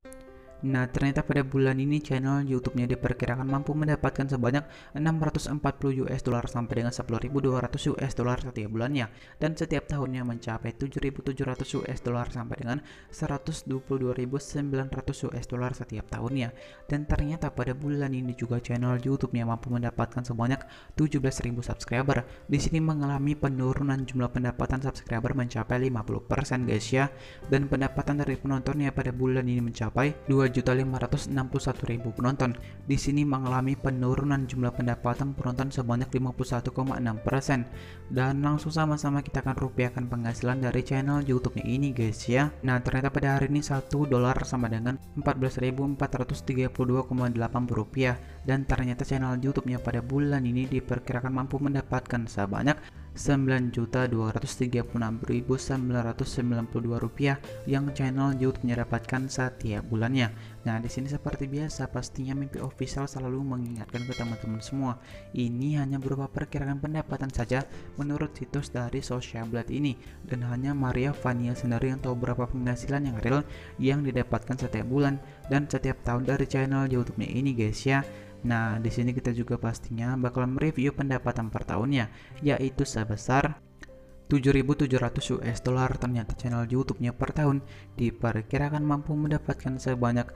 Nah, ternyata pada bulan ini channel YouTube-nya diperkirakan mampu mendapatkan sebanyak 640 US dollar sampai dengan 10.200 US dollar setiap bulannya, dan setiap tahunnya mencapai 7.700 US dollar sampai dengan 122.900 US dollar setiap tahunnya. Dan ternyata pada bulan ini juga channel YouTube-nya mampu mendapatkan sebanyak 17.000 subscriber. Di sini mengalami penurunan jumlah pendapatan subscriber mencapai 50% guys ya. Dan pendapatan dari penontonnya pada bulan ini mencapai 2.561.000 penonton. Di sini mengalami penurunan jumlah pendapatan penonton sebanyak 51,6%. Dan langsung sama-sama kita akan rupiahkan penghasilan dari channel YouTube-nya ini guys ya. Nah, ternyata pada hari ini 1 dolar sama dengan 14.432,8 rupiah. Dan ternyata channel YouTube-nya pada bulan ini diperkirakan mampu mendapatkan sebanyak 9.236.992 rupiah yang channel YouTube-nya dapatkan setiap bulannya. Nah, di sini seperti biasa pastinya Mimpi Official selalu mengingatkan ke teman-teman semua, ini hanya berupa perkiraan pendapatan saja menurut situs dari Socialblad ini, dan hanya Maria Vania sendiri yang tahu berapa penghasilan yang real yang didapatkan setiap bulan dan setiap tahun dari channel YouTube-nya ini guys ya. Nah, di sini kita juga pastinya bakal mereview pendapatan per tahunnya, yaitu sebesar 7.700 US dollar. Ternyata channel YouTube-nya per tahun diperkirakan mampu mendapatkan sebanyak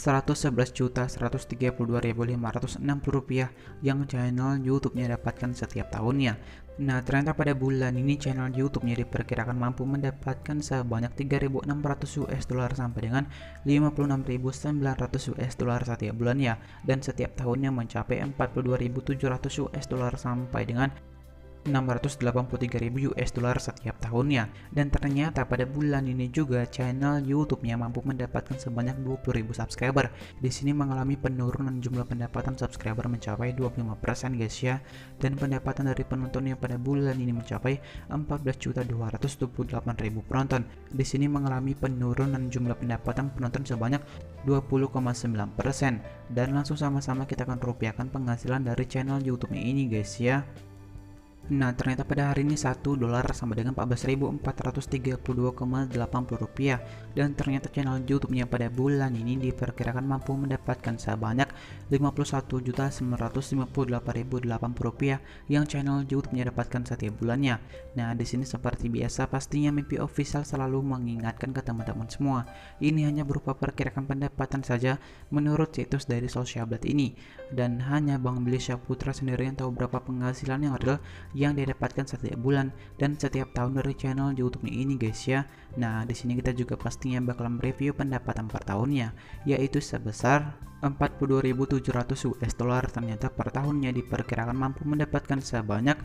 111.132.560 rupiah yang channel YouTube-nya dapatkan setiap tahunnya. Nah, ternyata pada bulan ini channel YouTube-nya diperkirakan mampu mendapatkan sebanyak 3.600 US dollar sampai dengan 56.900 US dollar setiap bulannya, dan setiap tahunnya mencapai 42.700 US dollar sampai dengan 683.000 US dollar setiap tahunnya. Dan ternyata pada bulan ini juga channel YouTube-nya mampu mendapatkan sebanyak 20.000 subscriber. Di sini mengalami penurunan jumlah pendapatan subscriber mencapai 25% guys ya. Dan pendapatan dari penontonnya pada bulan ini mencapai 14.228.000 penonton. Di sini mengalami penurunan jumlah pendapatan penonton sebanyak 20,9%. Dan langsung sama-sama kita akan rupiahkan penghasilan dari channel YouTube-nya ini guys ya. Nah, ternyata pada hari ini 1 dolar sama dengan 14.432,80 rupiah, dan ternyata channel YouTube-nya pada bulan ini diperkirakan mampu mendapatkan sebanyak 51.958.080 rupiah yang channel YouTube-nya dapatkan setiap bulannya. Nah, di sini seperti biasa pastinya Mimpi Official selalu mengingatkan ke teman-teman semua, ini hanya berupa perkiraan pendapatan saja menurut situs dari Socialblad ini, dan hanya Bang Billy Syahputra sendiri yang tahu berapa penghasilan yang real yang didapatkan setiap bulan dan setiap tahun dari channel YouTube ini guys ya. Nah, di sini kita juga pastinya bakal mereview pendapatan per tahunnya, yaitu sebesar 42.700 US dollar. Ternyata per tahunnya diperkirakan mampu mendapatkan sebanyak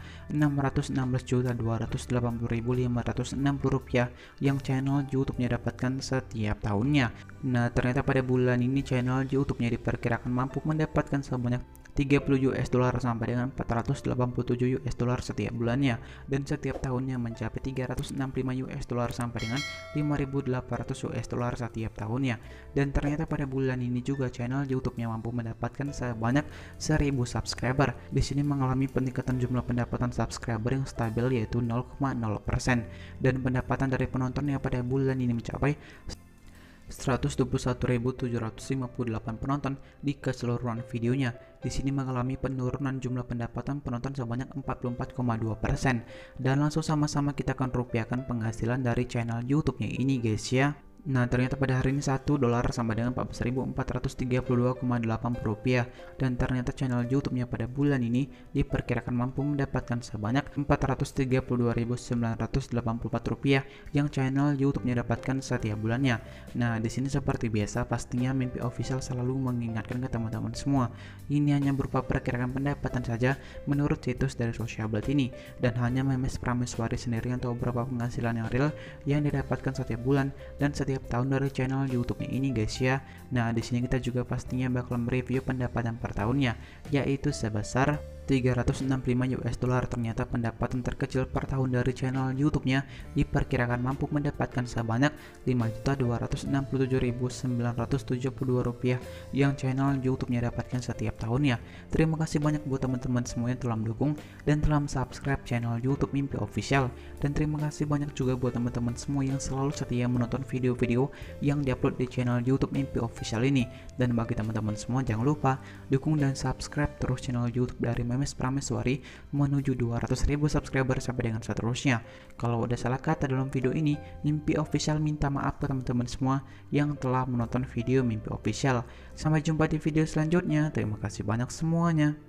616.280.560 rupiah yang channel YouTube-nya dapatkan setiap tahunnya. Nah, ternyata pada bulan ini channel YouTube-nya diperkirakan mampu mendapatkan sebanyak 30 US dollar sampai dengan 487 US dollar setiap bulannya, dan setiap tahunnya mencapai 365 US dollar sampai dengan 5.800 US dollar setiap tahunnya. Dan ternyata pada bulan ini juga channel YouTube-nya mampu mendapatkan sebanyak 1.000 subscriber. Di sini mengalami peningkatan jumlah pendapatan subscriber yang stabil yaitu 0,0%, dan pendapatan dari penontonnya pada bulan ini mencapai 121.758 penonton di keseluruhan videonya. Di sini mengalami penurunan jumlah pendapatan penonton sebanyak 44,2%. Dan langsung sama-sama kita akan rupiahkan penghasilan dari channel YouTube-nya ini guys ya. Nah, ternyata pada hari ini 1 dolar sama dengan 14.432,80 rupiah, dan ternyata channel YouTube-nya pada bulan ini diperkirakan mampu mendapatkan sebanyak 432.984 rupiah yang channel YouTube-nya dapatkan setiap bulannya. Nah, di sini seperti biasa pastinya Mimpi Official selalu mengingatkan ke teman-teman semua, ini hanya berupa perkiraan pendapatan saja menurut situs dari Socialblad ini, dan hanya Memes Prameswari sendiri yang tahu berapa penghasilan yang real yang didapatkan setiap bulan dan setiap tahun dari channel YouTube-nya ini guys ya. Nah, di sini kita juga pastinya bakal mereview pendapatan per tahunnya, yaitu sebesar $365. Ternyata pendapatan terkecil per tahun dari channel YouTube-nya diperkirakan mampu mendapatkan sebanyak Rp5.267.972 yang channel YouTube-nya dapatkan setiap tahunnya. Terima kasih banyak buat teman-teman semua yang telah mendukung dan telah subscribe channel YouTube Mimpi Official, dan terima kasih banyak juga buat teman-teman semua yang selalu setia menonton video-video yang diupload di channel YouTube Mimpi Official ini. Dan bagi teman-teman semua, jangan lupa dukung dan subscribe terus channel YouTube dari Memes Prameswari menuju 200.000 subscriber sampai dengan seterusnya. Kalau ada salah kata dalam video ini, Mimpi Official minta maaf ke teman-teman semua yang telah menonton video Mimpi Official. Sampai jumpa di video selanjutnya. Terima kasih banyak semuanya.